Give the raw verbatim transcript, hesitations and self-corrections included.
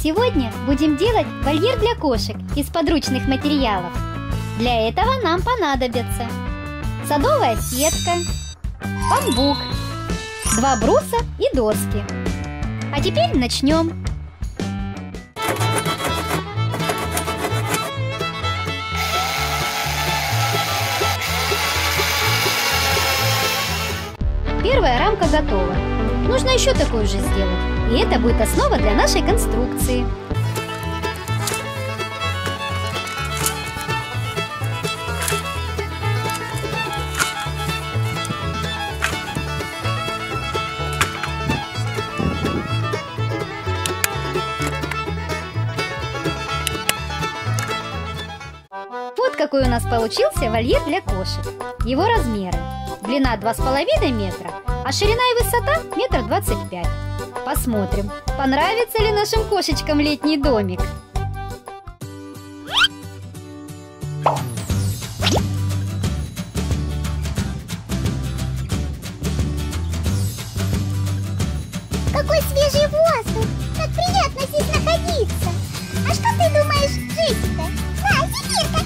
Сегодня будем делать вольер для кошек из подручных материалов. Для этого нам понадобится садовая сетка, бамбук, два бруса и доски. А теперь начнем. Первая рамка готова. Нужно еще такую же сделать. И это будет основа для нашей конструкции. Вот какой у нас получился вольер для кошек. Его размеры: длина два с половиной метра, а ширина и высота метр двадцать пять. Посмотрим, понравится ли нашим кошечкам летний домик. Какой свежий воздух! Как приятно здесь находиться! А что ты думаешь, Джессика? На, теперь